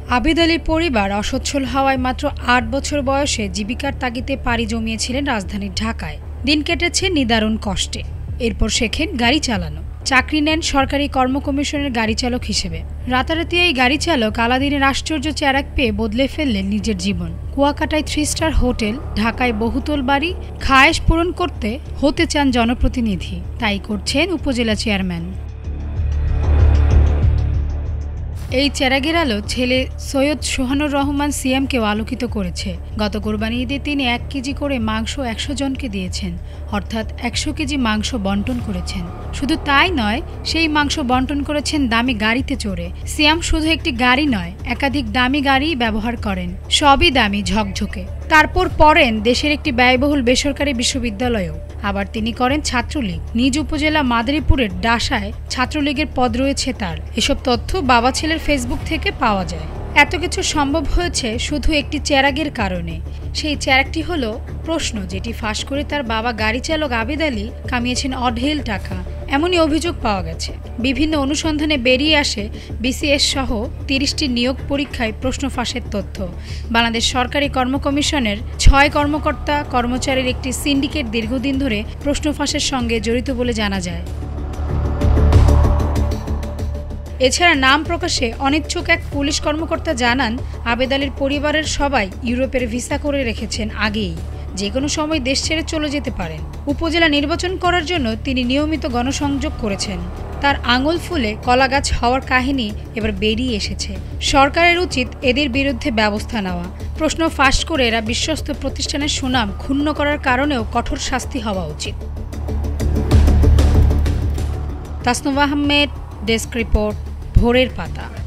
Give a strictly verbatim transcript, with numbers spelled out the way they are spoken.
আবেদ আলীর পরিবার অসচ্ছল হওয়ায় মাত্র আট বছর বয়সে জীবিকার তাগিদে পাড়ি জমিয়েছিলেন রাজধানীর ঢাকায়। দিন কেটেছে নিদারুণ কষ্টে। এরপর শেখেন গাড়ি চালানো। চাকরি নেন সরকারি কর্ম কমিশনের গাড়ি চালক হিসেবে। রাতারাতি এই গাড়ি চালক আলাদিনের আশ্চর্য চেরাক পেয়ে বদলে ফেললেন নিজের জীবন। কুয়াকাটায় থ্রি স্টার হোটেল, ঢাকায় বহুতল বাড়ি, খায়েশ পূরণ করতে হতে চান জনপ্রতিনিধি। তাই করছেন উপজেলা চেয়ারম্যান। এই চেরাগের আলো ছেলে সৈয়দ সোহানুর রহমান সিয়ামকেও আলোকিত করেছে। গত কোরবানি ঈদে তিনি এক কেজি করে মাংস একশো জনকে দিয়েছেন, অর্থাৎ একশো কেজি মাংস বন্টন করেছেন। শুধু তাই নয়, সেই মাংস বন্টন করেছেন দামি গাড়িতে চড়ে। সিয়াম শুধু একটি গাড়ি নয়, একাধিক দামি গাড়ি ব্যবহার করেন, সবই দামি, ঝকঝকে। তারপর পড়েন দেশের একটি ব্যয়বহুল বেসরকারি বিশ্ববিদ্যালয়েও। আবার তিনি করেন ছাত্রলীগ। নিজ উপজেলা মাদারীপুরের ডাসায় ছাত্রলীগের পদ রয়েছে তার। এসব তথ্য বাবা ছেলের ফেসবুক থেকে পাওয়া যায়। এত কিছু সম্ভব হয়েছে শুধু একটি চেরাগের কারণে। সেই চেরাগটি হলো প্রশ্ন, যেটি ফাঁস করে তার বাবা গাড়ি চালক আবেদ আলী কামিয়েছেন অঢেল টাকা, এমনই অভিযোগ পাওয়া গেছে। বিভিন্ন অনুসন্ধানে বেরিয়ে আসে বিসিএস সহ তিরিশটি নিয়োগ পরীক্ষায় প্রশ্ন ফাঁসের তথ্য। বাংলাদেশ সরকারি কর্ম কমিশনের ছয় কর্মকর্তা কর্মচারীর একটি সিন্ডিকেট দীর্ঘদিন ধরে প্রশ্ন ফাঁসের সঙ্গে জড়িত বলে জানা যায়। এছাড়া নাম প্রকাশে অনিচ্ছুক এক পুলিশ কর্মকর্তা জানান, আবেদ আলীর পরিবারের সবাই ইউরোপের ভিসা করে রেখেছেন আগেই, যে কোনো সময় দেশ ছেড়ে চলে যেতে পারেন। উপজেলা নির্বাচন করার জন্য তিনি নিয়মিত গণসংযোগ করেছেন। তার আঙুল ফুলে কলা গাছ হওয়ার কাহিনী এবার বেরিয়ে এসেছে। সরকারের উচিত এদের বিরুদ্ধে ব্যবস্থা নেওয়া। প্রশ্ন ফাঁস করে এরা বিশ্বস্ত প্রতিষ্ঠানের সুনাম ক্ষুণ্ণ করার কারণেও কঠোর শাস্তি হওয়া উচিত। তাসনুভা আহমেদ, ডেস্ক রিপোর্ট, ভোরের পাতা।